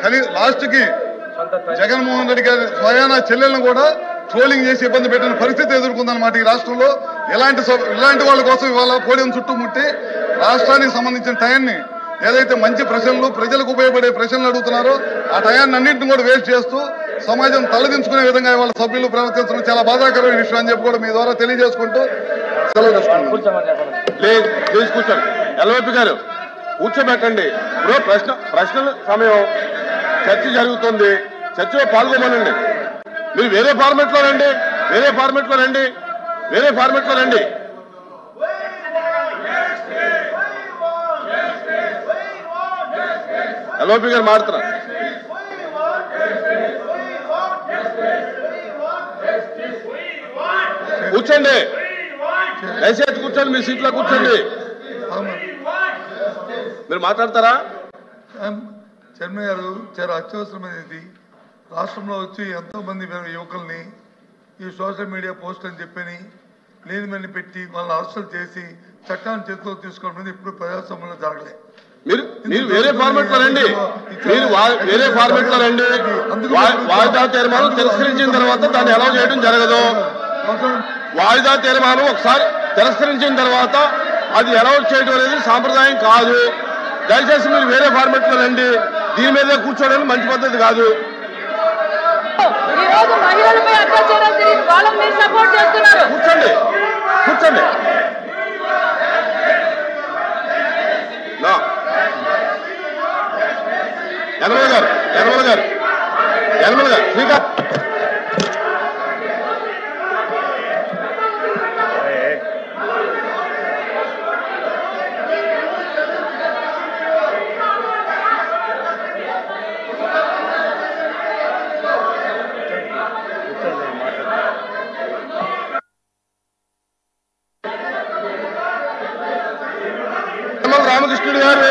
లాస్ట్కి జగన్మోహన్ రెడ్డి గారి స్వయాన చెల్లెలను కూడా ట్రోలింగ్ చేసి ఇబ్బంది పెట్టిన పరిస్థితి ఎదుర్కొందన్నమాట ఈ రాష్ట్రంలో. ఇలాంటి వాళ్ళ కోసం ఇవాళ పోడియం చుట్టుముట్టి రాష్ట్రానికి సంబంధించిన టయాన్ని ఏదైతే మంచి ప్రశ్నలు ప్రజలకు ఉపయోగపడే ప్రశ్నలు అడుగుతున్నారో ఆ టయాన్ని అన్నింటిని కూడా వేస్ట్ చేస్తూ సమాజం తలదించుకునే విధంగా ఇవాళ సభ్యులు ప్రవర్తించడం చాలా బాధాకరమైన విషయం అని చెప్పి కూడా మీ ద్వారా తెలియజేసుకుంటూ సెలవు కూర్చోండి. ఎల్వైపీ గారు కూర్చోబెట్టండి. ఇప్పుడు ప్రశ్నల సమయం చర్చ జరుగుతుంది, చర్చలో పాల్గొమనండి. మీరు వేరే ఫార్మెట్ లో రండి. ఎల్వైపీ గారు మారుతున్నారు. కూర్చోండి, దయచేసి కూర్చోండి, మీ సీట్లో కూర్చోండి. మీరు మాట్లాడతారా? చైర్మన్ గారు చాలా అత్యవసరమైనది. రాష్ట్రంలో వచ్చి ఎంతో మంది యువకుల్ని ఈ సోషల్ మీడియా పోస్ట్ అని చెప్పని లేని మని పెట్టి వాళ్ళని అరెస్టులు చేసి చట్టాన్ని చేతిలో తీసుకోవడం ఇప్పుడు ప్రజాస్వామ్యంలో జరగలేదు. మీరు వేరే ఫార్మెట్ లో రండి. వాయిదా తీర్మానం తిరస్కరించిన తర్వాత దాన్ని అలౌ చేయడం జరగదు. వాయిదా తీర్మానం ఒకసారి తిరస్కరించిన తర్వాత అది అలౌ చేయడం అనేది సాంప్రదాయం కాదు. దయచేసి మీరు వేరే ఫార్మెట్ లో రండి. దీని మీదే కూర్చోవడానికి మంచి పద్ధతి కాదు. కూర్చోండి. యనమల గారు శ్రీకాంత్ రామకృష్ణుడు గారు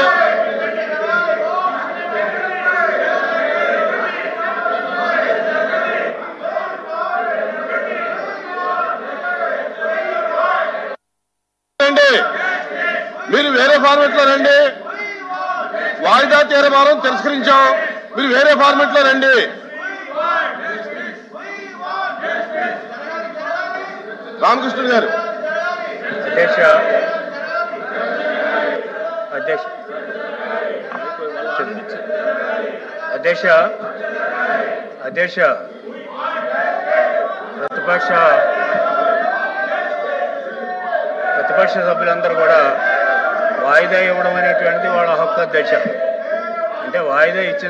మీరు వేరే ఫార్మెట్ లో రండి. వాయిదా తీర్మానం తిరస్కరించాం. మీరు వేరే ఫార్మెట్ లో రండి. రామకృష్ణుడు గారు అధ్యక్ష ప్రతిపక్ష సభ్యులందరూ కూడా వాయిదా ఇవ్వడం అనేటువంటిది వాళ్ళ హక్కు అధ్యక్ష. అంటే వాయిదా ఇచ్చిన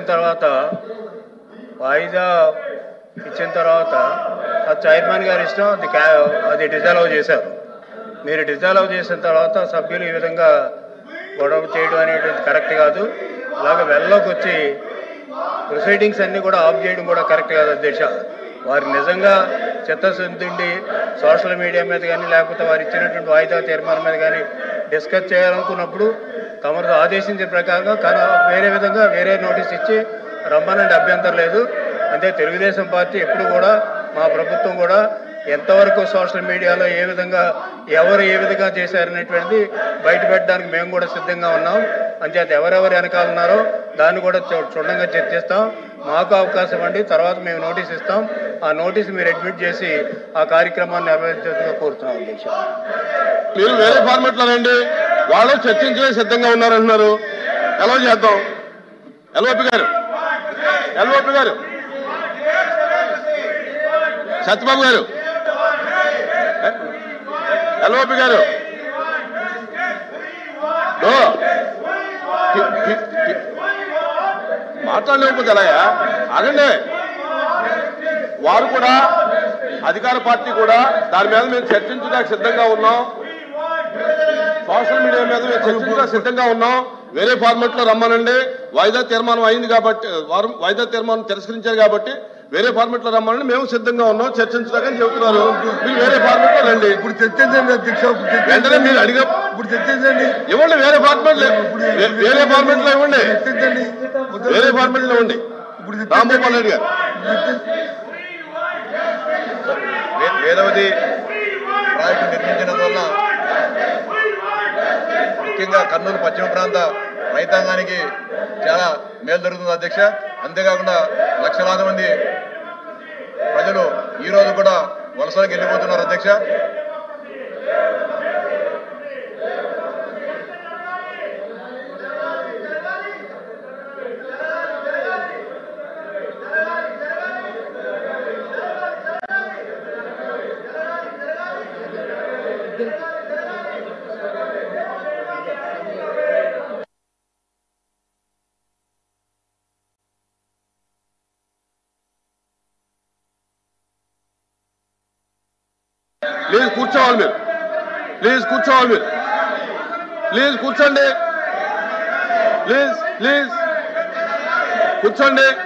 తర్వాత ఆ చైర్మన్ గారి ఇష్టం, అది డిజాల్వ్ చేశారు. మీరు డిజాల్వ్ చేసిన తర్వాత సభ్యులు ఈ విధంగా గొడవ చేయడం అనేటువంటి కరెక్ట్ కాదు. అలాగే వెళ్ళలోకి వచ్చి ప్రొసీడింగ్స్ అన్నీ కూడా ఆఫ్ చేయడం కూడా కరెక్ట్ కాదు అధ్యక్ష. వారు నిజంగా చిత్తశుద్ధి సోషల్ మీడియా మీద కానీ లేకపోతే వారు ఇచ్చినటువంటి వాయిదా తీర్మానం మీద కానీ డిస్కస్ చేయాలనుకున్నప్పుడు తమరు ఆదేశించిన ప్రకారంగా వేరే విధంగా వేరే నోటీస్ ఇచ్చి రమ్మనండి, అభ్యంతరం లేదు. అంటే తెలుగుదేశం పార్టీ ఎప్పుడు కూడా మా ప్రభుత్వం కూడా ఎంతవరకు సోషల్ మీడియాలో ఎవరు ఏ విధంగా చేశారనేటువంటిది బయట పెట్టడానికి మేము కూడా సిద్ధంగా ఉన్నాం. అంచేత ఎవరెవరు వెనకాల ఉన్నారో దాన్ని కూడా క్షుణ్ణంగా చర్చిస్తాం. మాకు అవకాశం అండి, తర్వాత మేము నోటీస్ ఇస్తాం. ఆ నోటీస్ మీరు అడ్మిట్ చేసి ఆ కార్యక్రమాన్ని నిర్వహించాల్సిందిగా కోరుతున్నాం అధ్యక్ష. మీరు వేరే ఫార్మెట్ లో రండి. వాళ్ళు చర్చించడానికి సిద్ధంగా ఉన్నారంటున్నారు. ఎలా చేద్దాం? ఎల్వైపీ గారు సత్యబాబు గారు ఎల్వైపీ గారు మాట్లాడలేకపోతే ఎలాగా? ఆగండి. వారు కూడా అధికార పార్టీ కూడా దాని మీద మేము చర్చించడానికి సిద్ధంగా ఉన్నాం. సోషల్ మీడియా మీద మేము చర్చించడానికి సిద్ధంగా ఉన్నాం. వేరే ఫార్మెట్ లో రమ్మనండి. వాయిదా తీర్మానం అయింది కాబట్టి వాయిదా తీర్మానం తిరస్కరించారు కాబట్టి వేరే ఫార్మెట్ లో రమ్మనండి. మేము సిద్ధంగా ఉన్నాం చర్చించడానికి చెబుతున్నారు. మీరు వేరే ఫార్మెట్ లో రండి. ఇప్పుడు చర్చించండి అధ్యక్ష. వెంటనే మీరు అడిగా ఇప్పుడు చర్చించండి. ఇవ్వండి. వేరే ఫార్మెట్ లో ఇవ్వండి. వేరే ఫార్మెట్ లో ఇవ్వండి. రాంభూపాల్ రెడ్డి గారు వేదవతి ప్రాజెక్టు నిర్మించడం వల్ల ముఖ్యంగా కర్నూలు పశ్చిమ ప్రాంత రైతాంగానికి చాలా మేలు జరుగుతుంది అధ్యక్ష. అంతేకాకుండా లక్షలాది మంది ప్రజలు ఈ రోజు కూడా వలసలకు వెళ్ళిపోతున్నారు అధ్యక్ష. ప్లీజ్ కూర్చోవాలి మీరు, ప్లీజ్ కూర్చోవాలి మీరు, ప్లీజ్ కూర్చోండి, ప్లీజ్ ప్లీజ్ కూర్చోండి.